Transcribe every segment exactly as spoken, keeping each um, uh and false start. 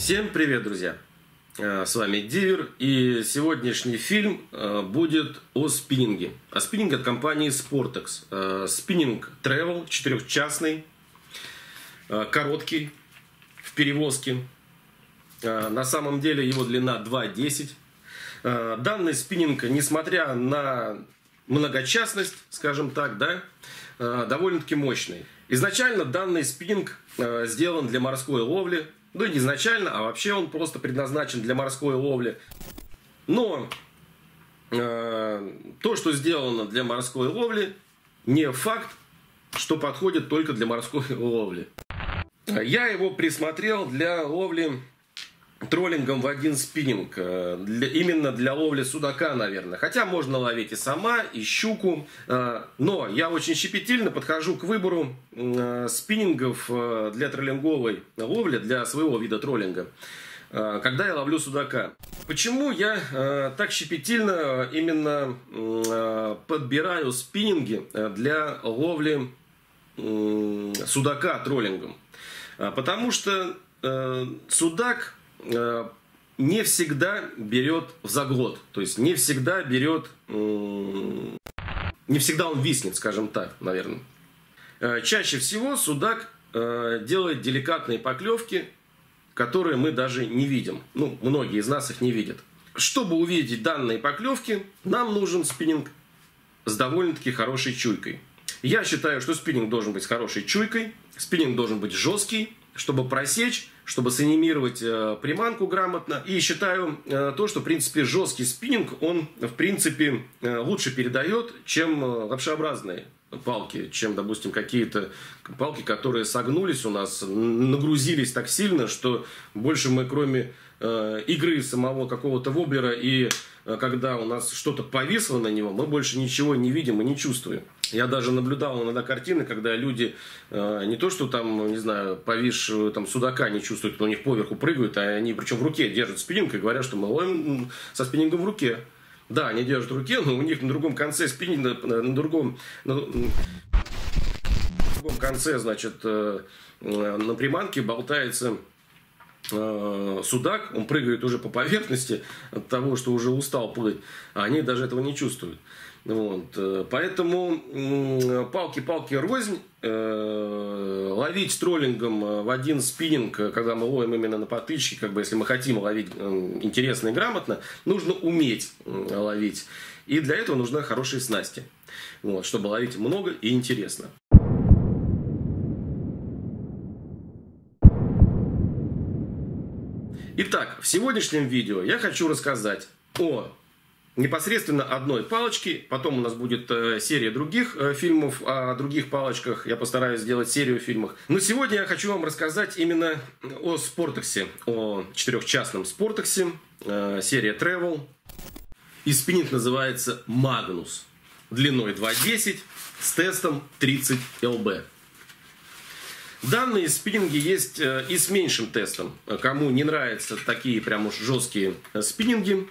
Всем привет, друзья! С вами Дивер, и сегодняшний фильм будет о спиннинге. А спиннинг от компании Sportex. Спиннинг Travel, четырехчастный, короткий, в перевозке. На самом деле его длина два десять. Данный спиннинг, несмотря на многочастность, скажем так, да, довольно-таки мощный. Изначально данный спиннинг сделан для морской ловли. Ну, не изначально, а вообще он просто предназначен для морской ловли. Но э, то, что сделано для морской ловли, не факт, что подходит только для морской ловли. Я его присмотрел для ловли троллингом в один спиннинг. Для, именно для ловли судака, наверное. Хотя можно ловить и сама, и щуку. Но я очень щепетильно подхожу к выбору спиннингов для троллинговой ловли, для своего вида троллинга, когда я ловлю судака. Почему я так щепетильно именно подбираю спиннинги для ловли судака троллингом? Потому что судак не всегда берет в заглот, то есть не всегда берет, не всегда он виснет, скажем так, наверное. Чаще всего судак делает деликатные поклевки, которые мы даже не видим. Ну, многие из нас их не видят. Чтобы увидеть данные поклевки, нам нужен спиннинг с довольно-таки хорошей чуйкой. Я считаю, что спиннинг должен быть с хорошей чуйкой, спиннинг должен быть жесткий, чтобы просечь, чтобы санимировать э, приманку грамотно. И считаю э, то, что, в принципе, жесткий спиннинг, он, в принципе, э, лучше передает, чем э, лапшеобразные палки, чем, допустим, какие-то палки, которые согнулись у нас, нагрузились так сильно, что больше мы, кроме э, игры самого какого-то воблера, и э, когда у нас что-то повисло на него, мы больше ничего не видим и не чувствуем. Я даже наблюдал иногда картины, когда люди э, не то, что там, не знаю, повисшего там судака не чувствуют, у них поверху прыгают, а они причем в руке держат спиннинг и говорят, что мы ловим со спиннингом в руке. Да, они держат в руке, но у них на другом конце спиннинга, на, на другом, на, на другом конце, значит, э, на приманке болтается э, судак, он прыгает уже по поверхности от того, что уже устал плыть, а они даже этого не чувствуют. Вот. Поэтому палки-палки рознь, э, ловить троллингом в один спиннинг, когда мы ловим именно на потычки, как бы, если мы хотим ловить интересно и грамотно, нужно уметь ловить. И для этого нужны хорошие снасти, вот, чтобы ловить много и интересно. Итак, в сегодняшнем видео я хочу рассказать о непосредственно одной палочки. Потом у нас будет э, серия других э, фильмов о других палочках. Я постараюсь сделать серию фильмов. Но сегодня я хочу вам рассказать именно о Sportex, о четырехчастном Sportex, э, серия Travel. И спиннинг называется Magnus. Длиной два десять с тестом тридцать эл бэ. Данные спиннинги есть э, и с меньшим тестом. Кому не нравятся такие прям уж жесткие спиннинги,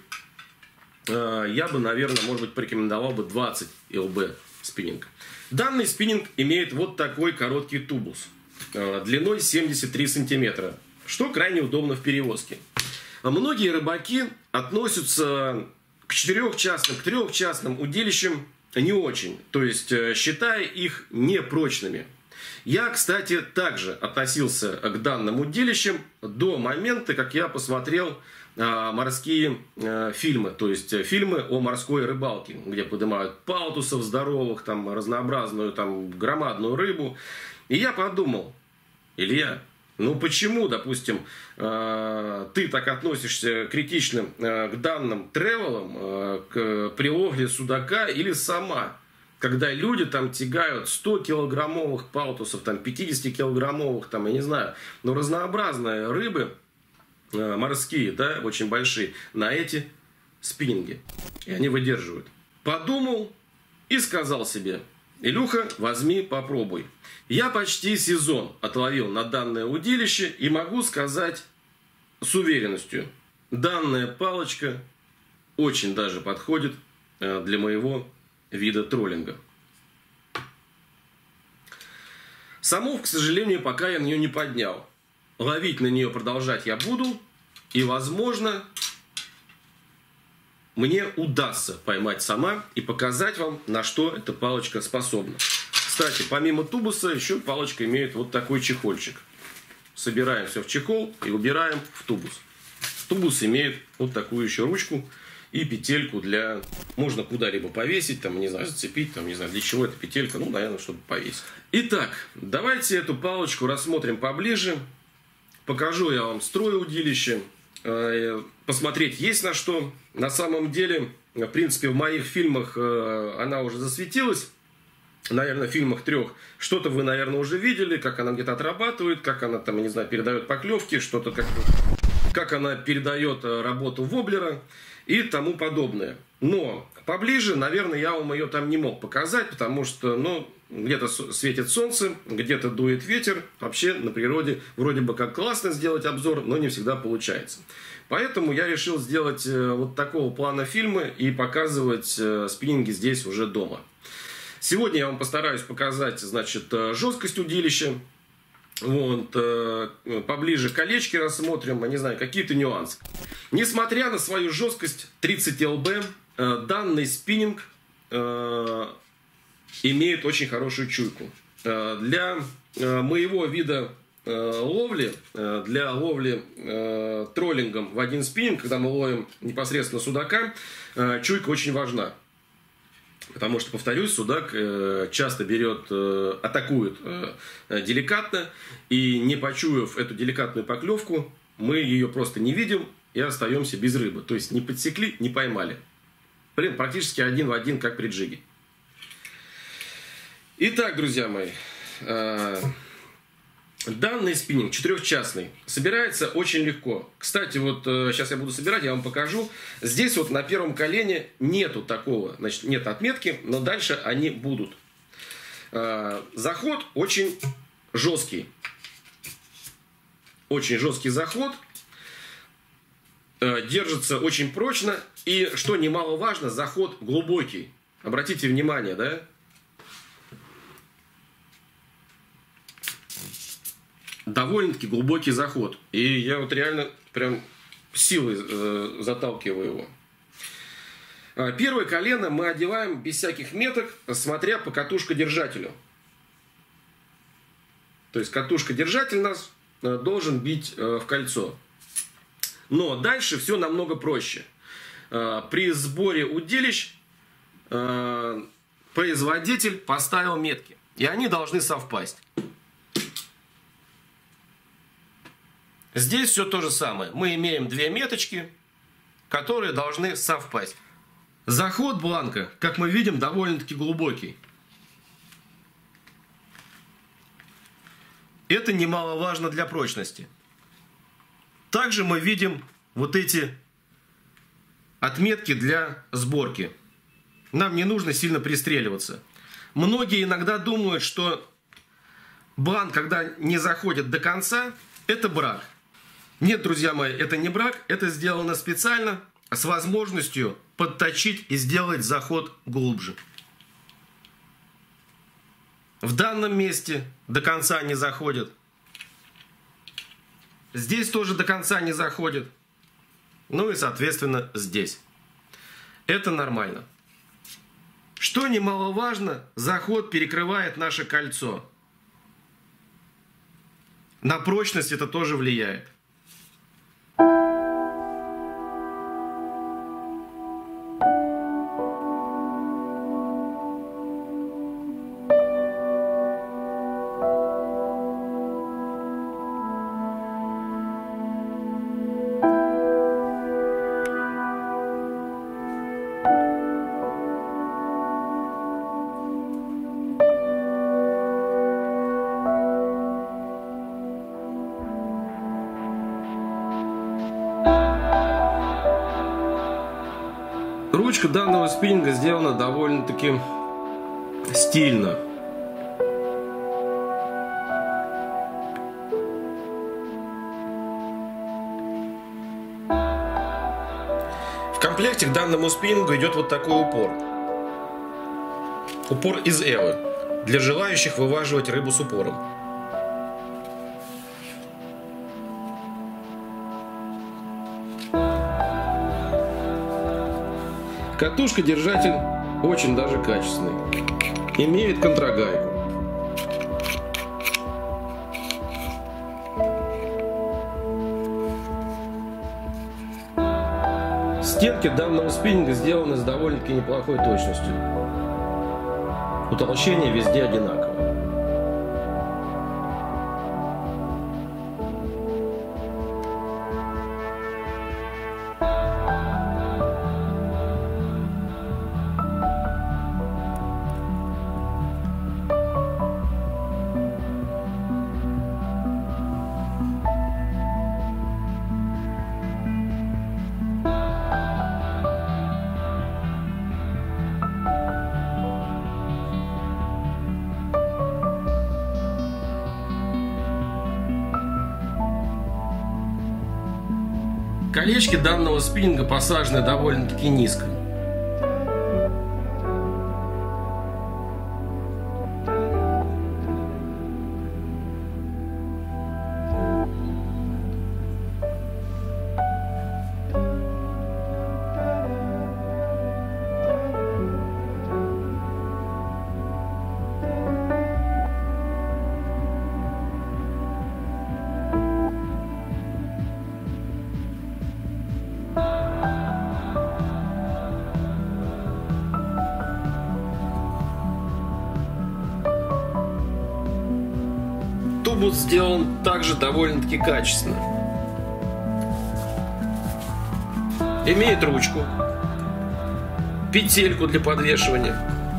я бы, наверное, может быть, порекомендовал бы двадцать эл бэ спиннинг. Данный спиннинг имеет вот такой короткий тубус длиной семьдесят три сантиметра, что крайне удобно в перевозке. Многие рыбаки относятся к четырехчастным, к трехчастным удилищам не очень, то есть считая их непрочными. Я, кстати, также относился к данным удилищам до момента, как я посмотрел морские э, фильмы, то есть фильмы о морской рыбалке, где поднимают палтусов здоровых, там разнообразную, там громадную рыбу. И я подумал, Илья, ну почему, допустим, э, ты так относишься критично э, к данным тревелам, э, к приловле судака или сама? Когда люди там тягают сто килограммовых палтусов, там пятьдесят килограммовых, там, я не знаю, но разнообразные рыбы, морские, да, очень большие, на эти спиннинги. И они выдерживают. Подумал и сказал себе: Илюха, возьми, попробуй. Я почти сезон отловил на данное удилище и могу сказать с уверенностью: данная палочка очень даже подходит для моего вида троллинга. Самов, к сожалению, пока я на нее не поднял. ловить на нее продолжать я буду. И, возможно, мне удастся поймать сама и показать вам, на что эта палочка способна. Кстати, помимо тубуса, еще палочка имеет вот такой чехольчик. Собираем все в чехол и убираем в тубус. Тубус имеет вот такую еще ручку и петельку для... Можно куда-либо повесить, там, не знаю, зацепить, там, не знаю, для чего эта петелька, ну, наверное, чтобы повесить. Итак, давайте эту палочку рассмотрим поближе. Покажу я вам строй удилища. Посмотреть есть на что. На самом деле, в принципе, в моих фильмах она уже засветилась. Наверное, в фильмах трех. Что-то вы, наверное, уже видели, как она где-то отрабатывает, как она там, не знаю, передает поклевки, что-то как, как она передает работу воблера и тому подобное. Но поближе, наверное, я вам ее там не мог показать, потому что, ну, где-то светит солнце, где-то дует ветер. Вообще на природе вроде бы как классно сделать обзор, но не всегда получается. Поэтому я решил сделать вот такого плана фильмы и показывать спиннинги здесь уже дома. Сегодня я вам постараюсь показать, значит, жесткость удилища. Вот, поближе колечки рассмотрим, не знаю, какие-то нюансы. Несмотря на свою жесткость тридцать эл би, данный спиннинг имеет очень хорошую чуйку. Для моего вида ловли, для ловли троллингом в один спиннинг, когда мы ловим непосредственно судака, чуйка очень важна. Потому что, повторюсь, судак часто берет, атакует деликатно, и не почуяв эту деликатную поклевку, мы ее просто не видим и остаемся без рыбы. То есть не подсекли, не поймали. Практически один в один, как при джиге. Итак, друзья мои, данный спиннинг четырехчастный собирается очень легко. Кстати, вот сейчас я буду собирать, я вам покажу. Здесь вот на первом колене нету такого, значит, нет отметки, но дальше они будут. Заход очень жесткий. Очень жесткий заход. Держится очень прочно. И, что немаловажно, заход глубокий. Обратите внимание, да? Довольно-таки глубокий заход. И я вот реально прям силой э, заталкиваю его. Первое колено мы одеваем без всяких меток, смотря по катушкодержателю. То есть катушкодержатель у нас э, должен бить э, в кольцо. Но дальше все намного проще. Э, при сборе удилищ э, производитель поставил метки. И они должны совпасть. Здесь все то же самое. Мы имеем две меточки, которые должны совпасть. Заход бланка, как мы видим, довольно-таки глубокий. Это немаловажно для прочности. Также мы видим вот эти отметки для сборки. Нам не нужно сильно пристреливаться. Многие иногда думают, что бланк, когда не заходит до конца, это брак. Нет, друзья мои, это не брак, это сделано специально с возможностью подточить и сделать заход глубже. В данном месте до конца не заходит. Здесь тоже до конца не заходит. Ну и, соответственно, здесь. Это нормально. Что немаловажно, заход перекрывает наше кольцо. На прочность это тоже влияет. Ручка данного спиннинга сделана довольно-таки стильно. В комплекте к данному спиннингу идет вот такой упор. Упор из эвы. Для желающих вываживать рыбу с упором. Катушка-держатель очень даже качественный. Имеет контрагайку. Стенки данного спиннинга сделаны с довольно-таки неплохой точностью. Утолщение везде одинаково. Колечки данного спиннинга посажены довольно-таки низко. Тубус сделан также довольно-таки качественно. Имеет ручку, петельку для подвешивания.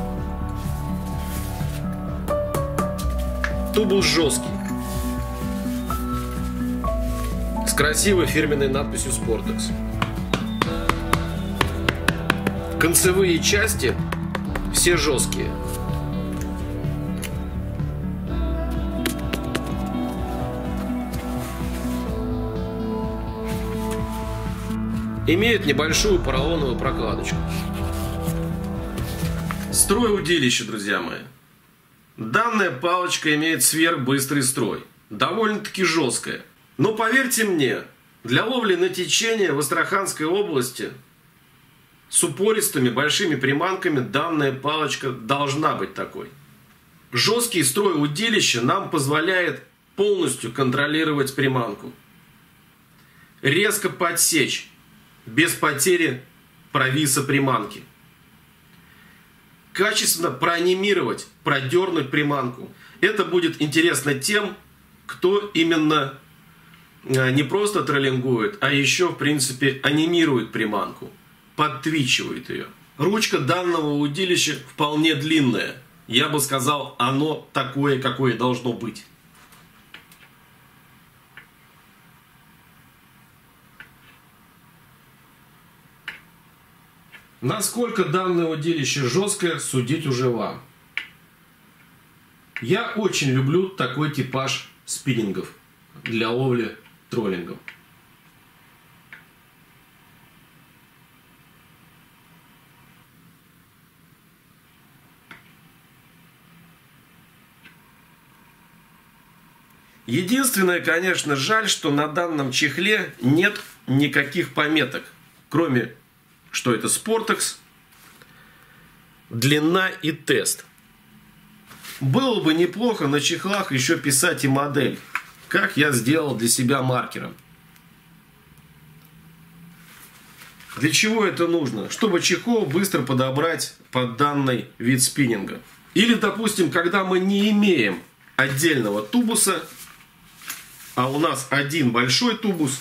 Тубус жесткий, с красивой фирменной надписью Sportex. Концевые части все жесткие. Имеет небольшую поролоновую прокладочку. Строй удилища, друзья мои. Данная палочка имеет сверхбыстрый строй. Довольно-таки жесткая. Но поверьте мне, для ловли на течение в Астраханской области с упористыми большими приманками данная палочка должна быть такой. Жесткий строй удилища нам позволяет полностью контролировать приманку. Резко подсечь, без потери провиса приманки. Качественно проанимировать, продернуть приманку. Это будет интересно тем, кто именно не просто троллингует, а еще, в принципе, анимирует приманку, подтвичивает ее. Ручка данного удилища вполне длинная. Я бы сказал, оно такое, какое должно быть. Насколько данное удилище жесткое, судить уже вам. Я очень люблю такой типаж спиннингов для ловли троллингом. Единственное, конечно, жаль, что на данном чехле нет никаких пометок, кроме что это Sportex, длина и тест. Было бы неплохо на чехлах еще писать и модель, как я сделал для себя маркером. Для чего это нужно? Чтобы чехол быстро подобрать под данный вид спиннинга. Или, допустим, когда мы не имеем отдельного тубуса, а у нас один большой тубус,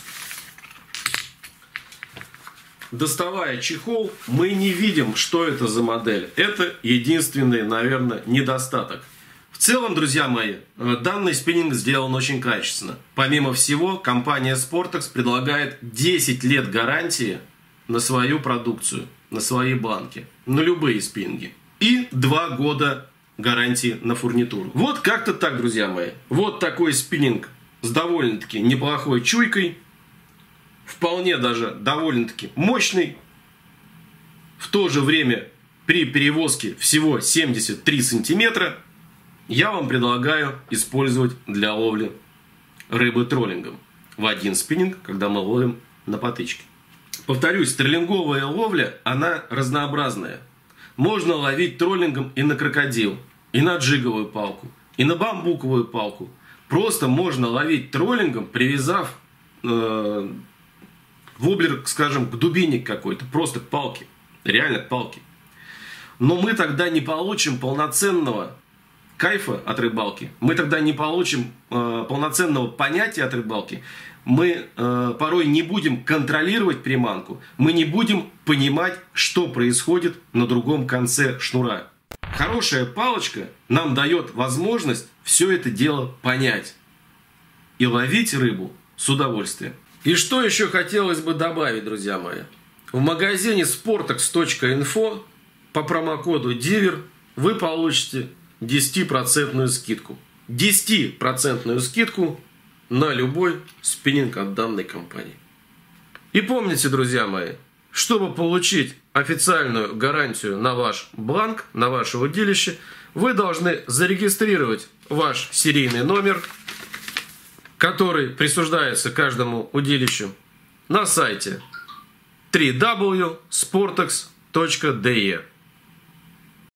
доставая чехол, мы не видим, что это за модель. Это единственный, наверное, недостаток. В целом, друзья мои, данный спиннинг сделан очень качественно. Помимо всего, компания Sportex предлагает десять лет гарантии на свою продукцию, на свои банки, на любые спиннинги. И два года гарантии на фурнитуру. Вот как-то так, друзья мои. Вот такой спиннинг с довольно-таки неплохой чуйкой. Вполне даже довольно-таки мощный. В то же время при перевозке всего семьдесят три сантиметра я вам предлагаю использовать для ловли рыбы троллингом в один спиннинг, когда мы ловим на потычке. Повторюсь, троллинговая ловля, она разнообразная. Можно ловить троллингом и на крокодил, и на джиговую палку, и на бамбуковую палку. Просто можно ловить троллингом, привязав э, воблер, скажем, к дубине какой-то, просто к палке. Реально к палке. Но мы тогда не получим полноценного кайфа от рыбалки. Мы тогда не получим э, полноценного понятия от рыбалки. Мы э, порой не будем контролировать приманку. Мы не будем понимать, что происходит на другом конце шнура. Хорошая палочка нам дает возможность все это дело понять. И ловить рыбу с удовольствием. И что еще хотелось бы добавить, друзья мои. В магазине sportex точка инфо по промокоду дивер вы получите десятипроцентную скидку. десятипроцентную скидку на любой спиннинг от данной компании. И помните, друзья мои, чтобы получить официальную гарантию на ваш бланк, на ваше удилище, вы должны зарегистрировать ваш серийный номер, который присуждается каждому удилищу, на сайте дабл ю дабл ю дабл ю точка sportex точка ди и.